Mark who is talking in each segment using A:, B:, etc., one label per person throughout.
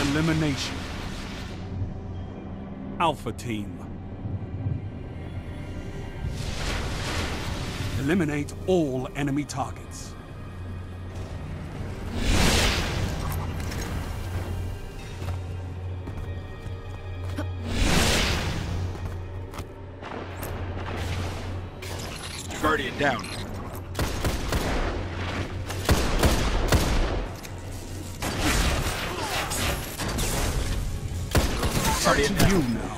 A: Elimination. Alpha Team. Eliminate all enemy targets.
B: Guardian down.
A: Guardian down. You now.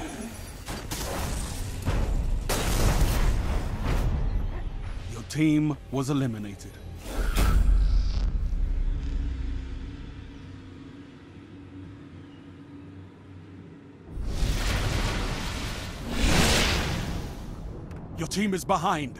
A: Your team was eliminated. Your team is behind.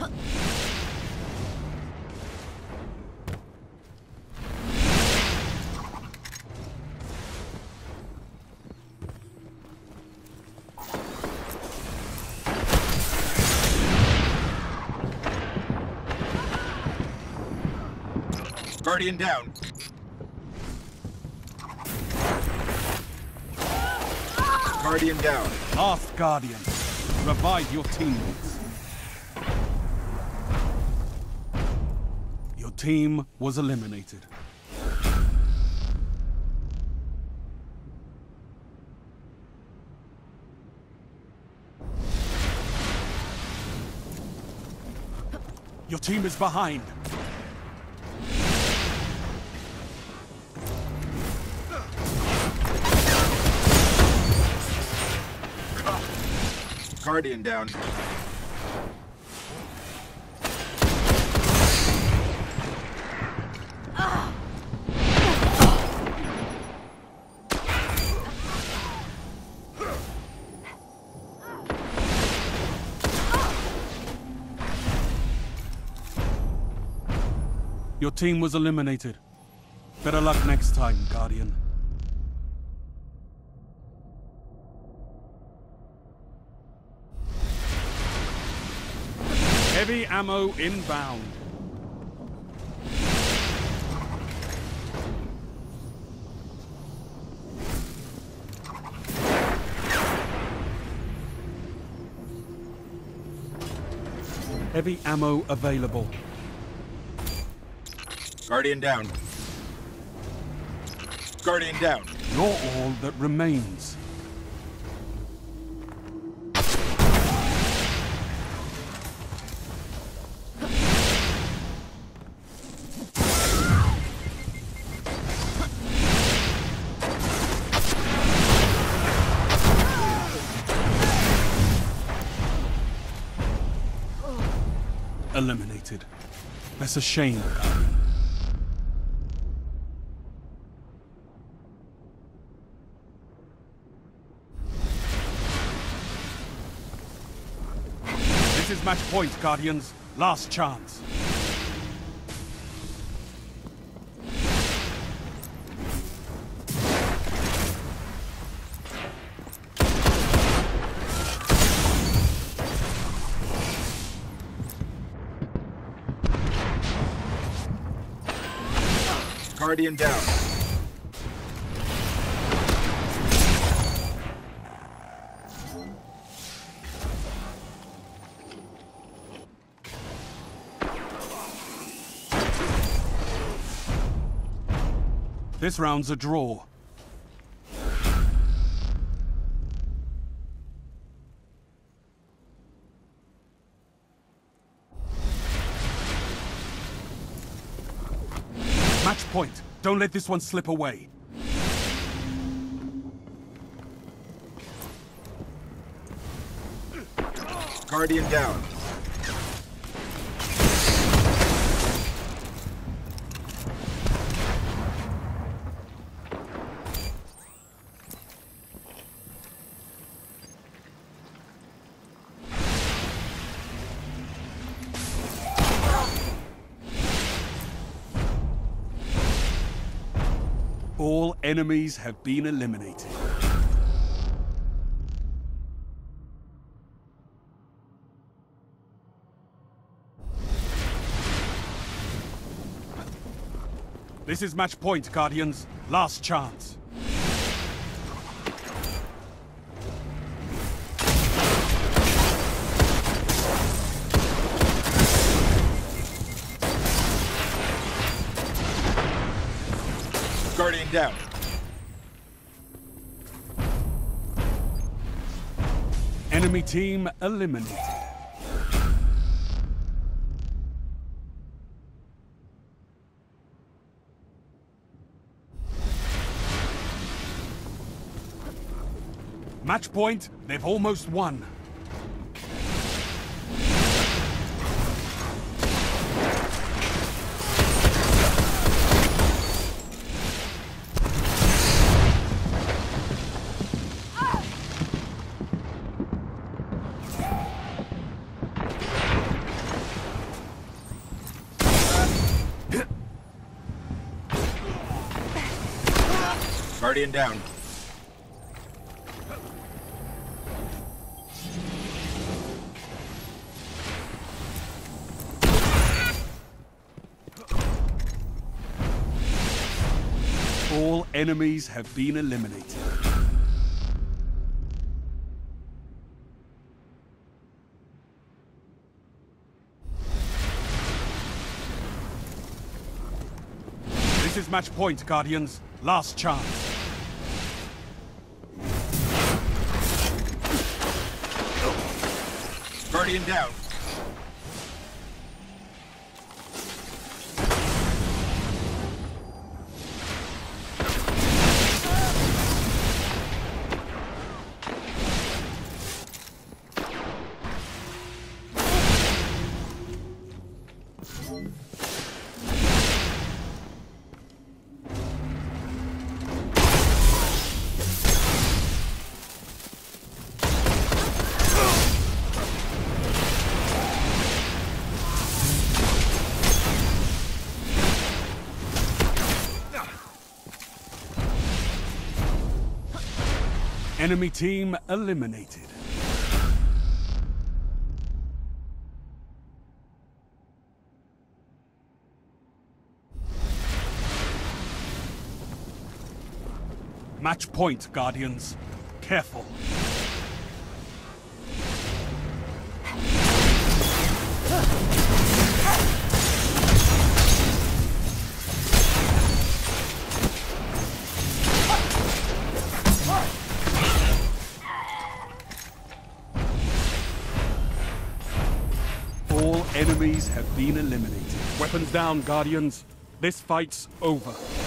B: Guardian down. Guardian down.
A: Last Guardian. Revive your teammates. Your team was eliminated. Your team is behind.
B: Guardian down.
A: Your team was eliminated. Better luck next time, Guardian. Heavy ammo inbound. Heavy ammo available.
B: Guardian down. Guardian down.
A: You're all that remains. Eliminated. That's a shame, Guardian. This is match point, Guardians. Last chance.
B: Guardian down.
A: This round's a draw. Match point. Don't let this one slip away.
B: Guardian down.
A: All enemies have been eliminated. This is match point, Guardians. Last chance.
B: Guardian down.
A: Enemy team eliminated. Match point, they've almost won.
B: Guardian down.
A: All enemies have been eliminated. This is match point, Guardians. Last chance.
B: Guardian down.
A: Enemy team eliminated. Match point, Guardians. Careful. All enemies have been eliminated. Weapons down, Guardians. This fight's over.